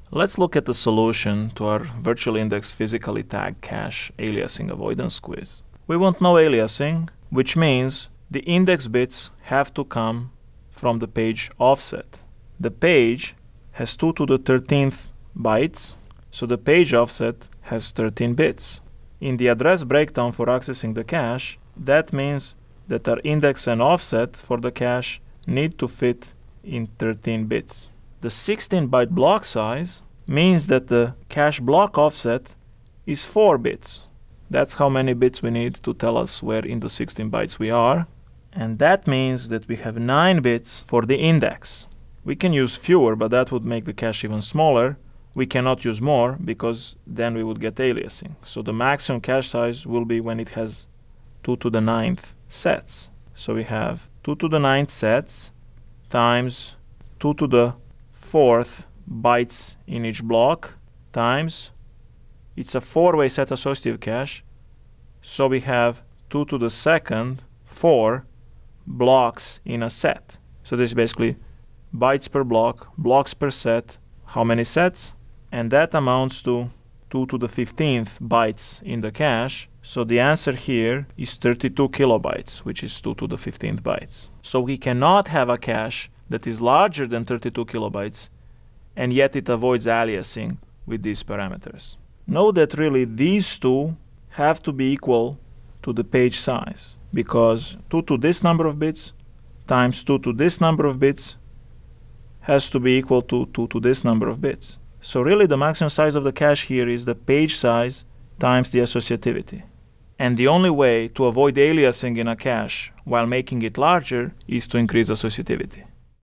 Let's look at the solution to our virtual index physically tagged cache aliasing avoidance quiz. We want no aliasing, which means the index bits have to come from the page offset. The page has 2 to the 13th bytes, so the page offset has 13 bits. In the address breakdown for accessing the cache, that means that our index and offset for the cache need to fit in 13 bits. The 16-byte block size means that the cache block offset is 4 bits. That's how many bits we need to tell us where in the 16 bytes we are. And that means that we have 9 bits for the index. We can use fewer, but that would make the cache even smaller. We cannot use more because then we would get aliasing. So the maximum cache size will be when it has 2 to the 9th sets. So we have 2 to the 9th sets times 2 to the 4th bytes in each block times, it's a 4-way set associative cache, so we have 2 to the 2nd 4 blocks in a set. So this is basically bytes per block, blocks per set, how many sets, and that amounts to 2 to the 15th bytes in the cache. So the answer here is 32 kilobytes, which is 2 to the 15th bytes. So we cannot have a cache that is larger than 32 kilobytes, and yet it avoids aliasing with these parameters. Note that really these two have to be equal to the page size, because 2 to this number of bits times 2 to this number of bits has to be equal to 2 to this number of bits. So really the maximum size of the cache here is the page size times the associativity. And the only way to avoid aliasing in a cache while making it larger is to increase associativity.